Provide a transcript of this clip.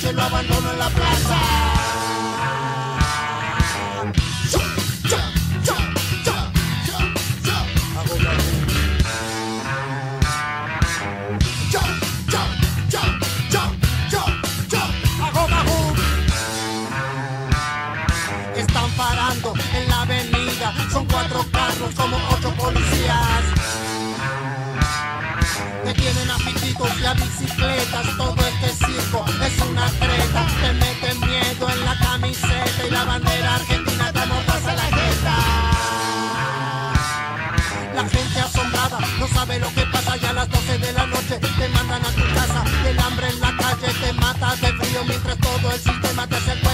noche lo abandono en la plaza. Están parando en la avenida, son 4 carros como 8 policías. Detienen a pititos y a bicicletas, todo este circo es una treta. Te meten miedo en la camiseta y la bandera argentina te amordaza la jeta. La gente asombrada no sabe lo que pasa, ya a las 12 de la noche te mandan a tu casa. Y el hambre en la calle te mata de frío mientras todo el sistema te acerca.